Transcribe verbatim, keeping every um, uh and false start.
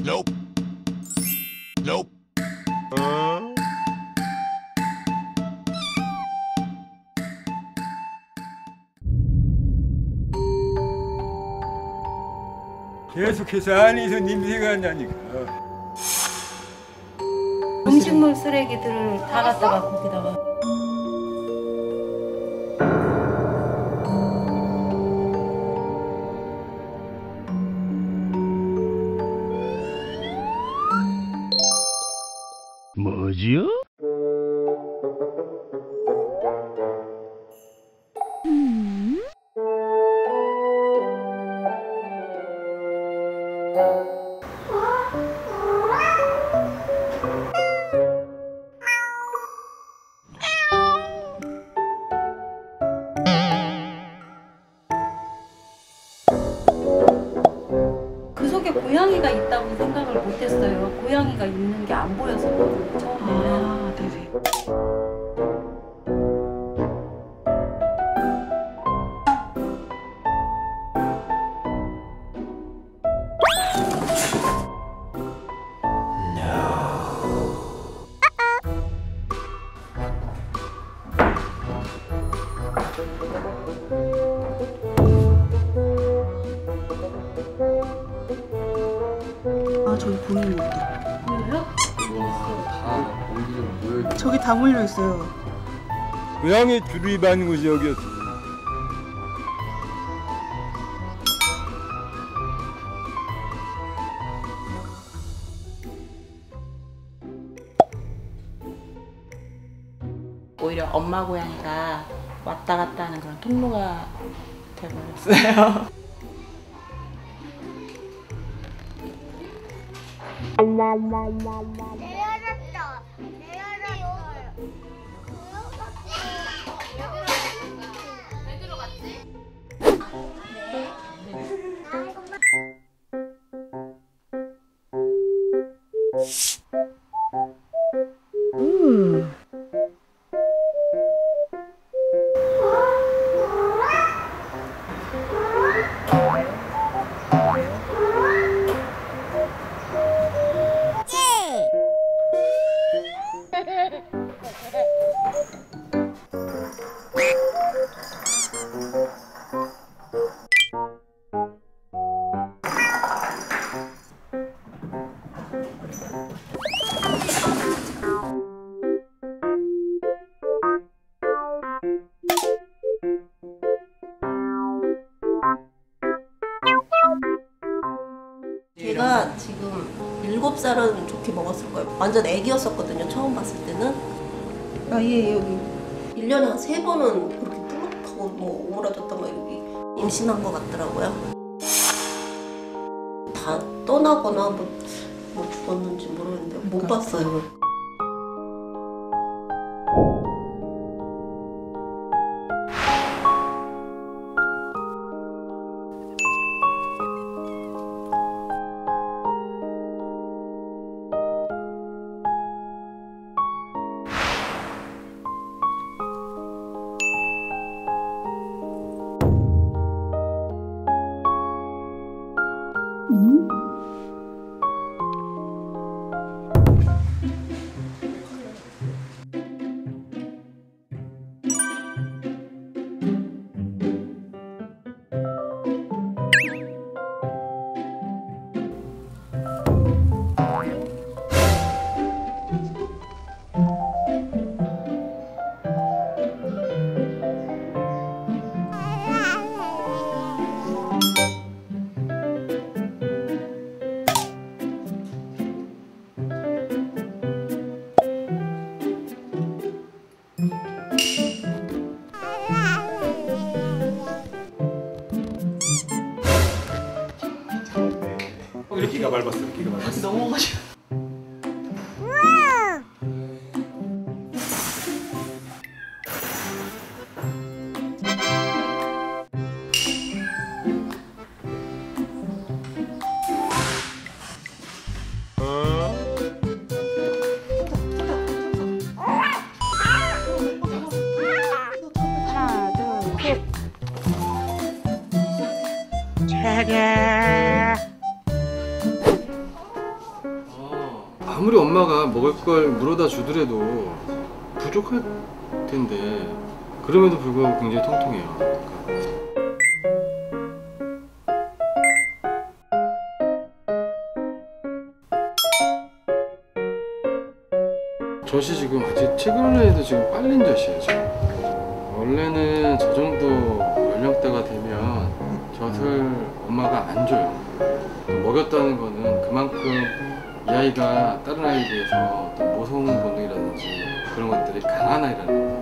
Nope. Nope. 어? 계속해서 안에서 냄새가 나니까. 음식물 쓰레기들을 다 갖다가 거기다가. 뭐지요? 음? 그 속에 고양이가 있다고 생각을 못했어요. 고양이가 있는 게 안 보였었거든요, 처음에는. 아, 네네. 아, 저기 보이는 것도. 보여요? 다 거기서 모여. 저기 다 몰려 있어요. 고양이 출입한 곳이 여기였어. 오히려 엄마 고양이가 왔다 갔다 하는 그런 통로가 돼버렸어요. 내려놨다. 내려놨어요. 왜 들어갔지? 음. 걔가 지금 일곱 살은 좋게 먹었을 거예요. 완전 애기였었거든요, 처음 봤을 때는. 아예 여기. 일 년에 한 세 번은 그렇게 뿌락하고 뭐 오므라졌다 막 이렇게 임신한 것 같더라고요. 다 떠나거나 뭐, 뭐 죽었는지 모르겠는데 못 봤어요. 기가 밟았어, 기가 밟았어. 넘어가셔. 차가 아무리 엄마가 먹을 걸 물어다 주더라도 부족할 텐데 그럼에도 불구하고 굉장히 통통해요. 그러니까 젖이 지금 아직 최근에도 지금 빨린 젖이에요 지금. 원래는 저 정도 연령대가 되면 젖을 엄마가 안 줘요. 먹였다는 거는 그만큼 이 아이가 다른 아이에 비해서 어떤 모성 본능이라든지 그런 것들이 강한 아이라는 거예요.